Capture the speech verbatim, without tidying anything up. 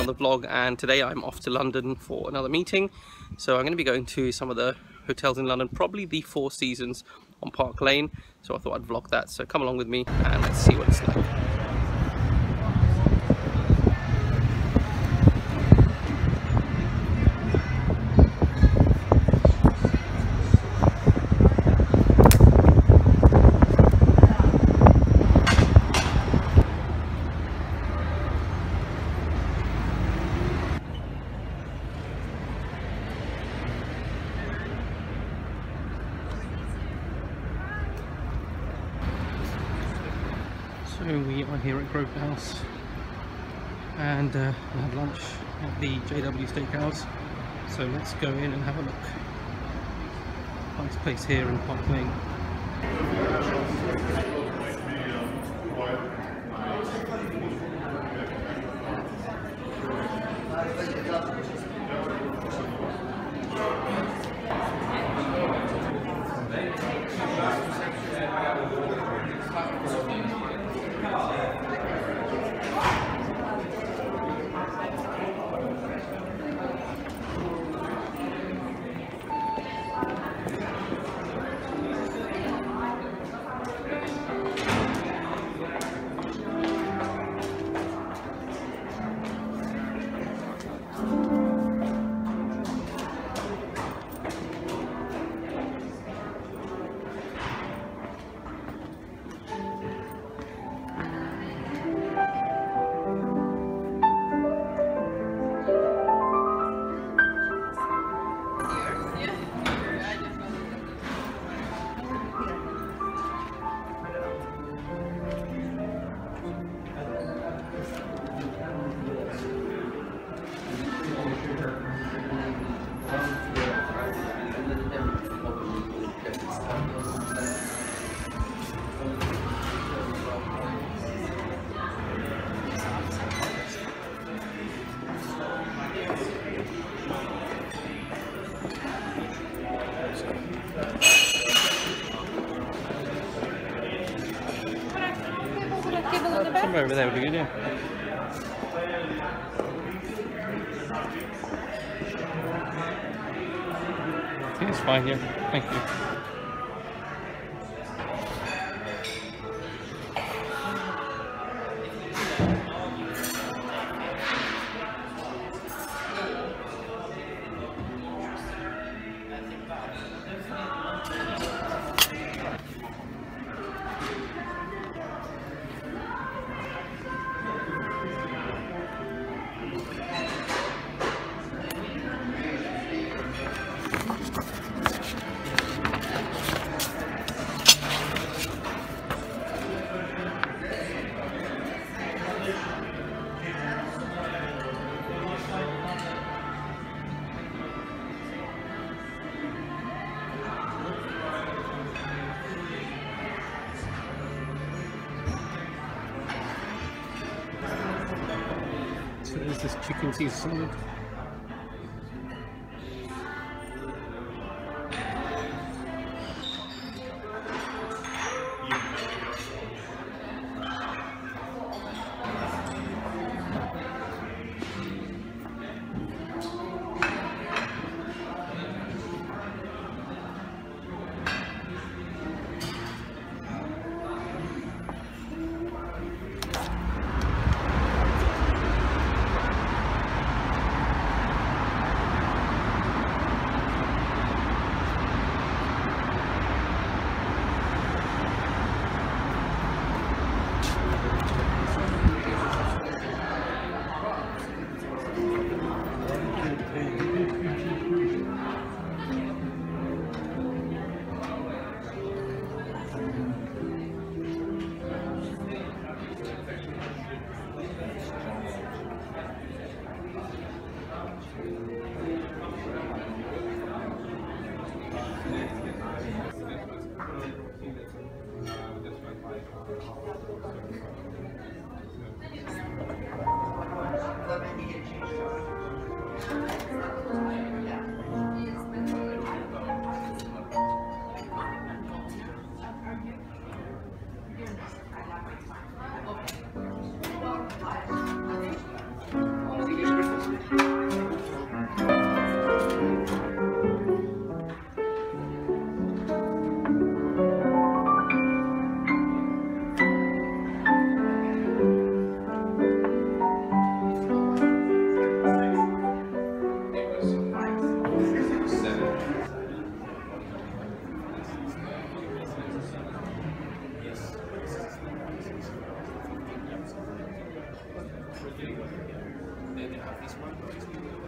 the vlog, and today I'm off to London for another meeting. So I'm going to be going to some of the hotels in London, probably the Four Seasons on Park Lane. So I thought I'd vlog that. So come along with me and let's see what it's like. So we are here at Grosvenor House, and uh, we had lunch at the J W Steakhouse. So let's go in and have a look. Nice place here in Park Lane. Somewhere over there would be good, yeah. I think it's fine, yeah. Thank you. So there's this chicken Caesar salad. Then they have this one.